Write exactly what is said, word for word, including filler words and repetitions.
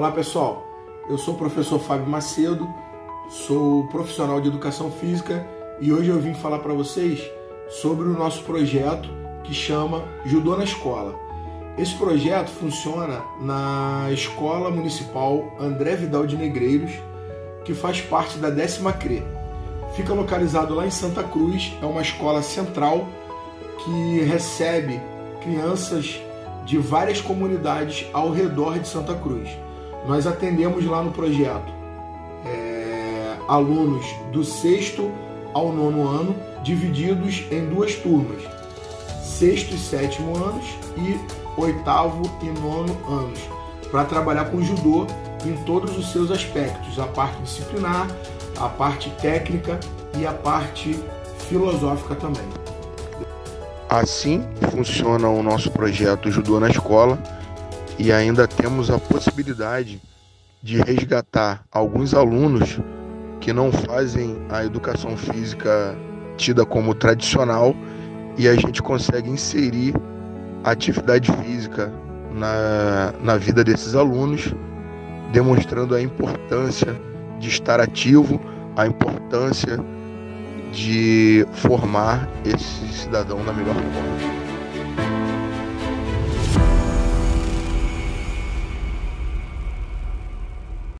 Olá pessoal, eu sou o professor Fábio Macedo, sou profissional de educação física e hoje eu vim falar para vocês sobre o nosso projeto que chama Judô na Escola. Esse projeto funciona na Escola Municipal André Vidal de Negreiros, que faz parte da décima C R E. Fica localizado lá em Santa Cruz, é uma escola central que recebe crianças de várias comunidades ao redor de Santa Cruz. Nós atendemos lá no projeto é, alunos do sexto ao nono ano, divididos em duas turmas, sexto e sétimo anos e oitavo e nono anos, para trabalhar com judô em todos os seus aspectos, a parte disciplinar, a parte técnica e a parte filosófica também. Assim funciona o nosso projeto Judô na Escola, e ainda temos a possibilidade de resgatar alguns alunos que não fazem a educação física tida como tradicional, e a gente consegue inserir a atividade física na, na vida desses alunos, demonstrando a importância de estar ativo, a importância de formar esse cidadão da melhor forma.